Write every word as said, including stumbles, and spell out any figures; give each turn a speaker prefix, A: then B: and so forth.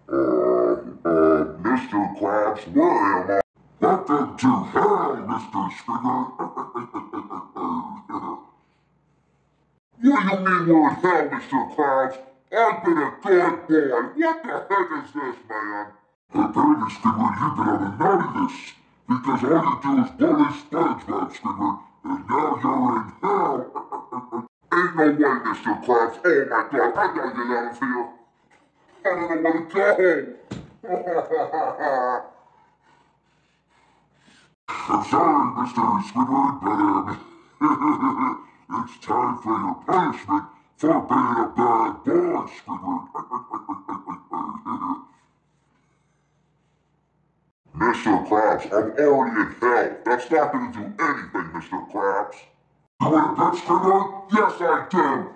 A: Um, uh, Mister Krabs, where am I? Welcome to hell, Mister Squidward. What do you mean we're in hell, Mister Krabs? I've been a good boy. What the heck is this, man? Apparently, Squidward, you've been on the naughtiness. Because all you do is bully SpongeBob, Squidward, and now you're in hell. Ain't no way, Mister Krabs. Oh my god, I gotta get out of here. I don't know where to go. I'm sorry, Mister Squidward, but um, it's time for your punishment for being a bad boy, Squidward. Mister Krabs, I'm already in hell. That's not gonna do anything, Mister Krabs. You want a bet, Squidward? Yes, I do.